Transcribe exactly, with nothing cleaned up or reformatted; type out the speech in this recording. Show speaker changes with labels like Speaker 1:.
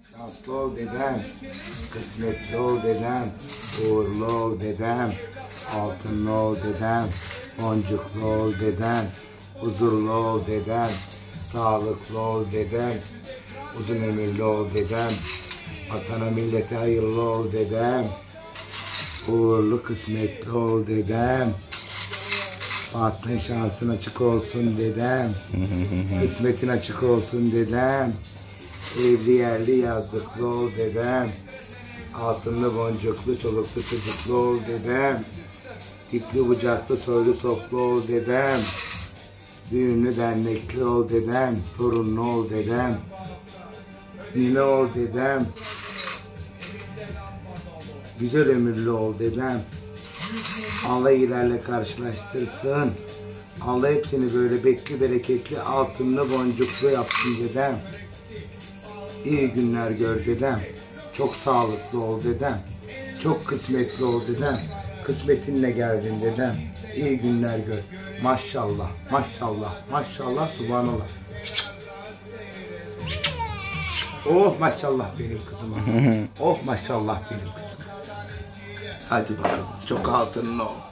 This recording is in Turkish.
Speaker 1: Şanslı ol dedem, kısmetli ol dedem, uğurlu ol dedem, altınlı ol dedem, boncuklu ol dedem, huzurlu ol dedem, sağlıklı ol dedem, uzun ömürlü ol dedem, vatana millete hayırlı ol dedem, uğurlu kısmetli ol dedem, bahtın şansın açık olsun dedem, kısmetin açık olsun dedem, evli yerli yazlıklı ol dedem, altınlı boncuklu çoluklu çocuklu ol dedem, dipli bucaklı soylu soplu ol dedem, düğünlü dernekli ol dedem, torunlu ol dedem, nine ol dedem, güzel ömürlü ol dedem. Allah ilerle karşılaştırsın. Allah hepsini böyle bekli bereketli altınlı boncuklu yapsın dedem. İyi günler gör dedem. Çok sağlıklı ol dedem. Çok kısmetli ol dedem. Kısmetinle geldin dedem. İyi günler gör. Maşallah, maşallah, maşallah, subhanallah. Oh maşallah benim kızıma. Oh maşallah benim kızıma. Hadi bakalım. Çok altınlı ol.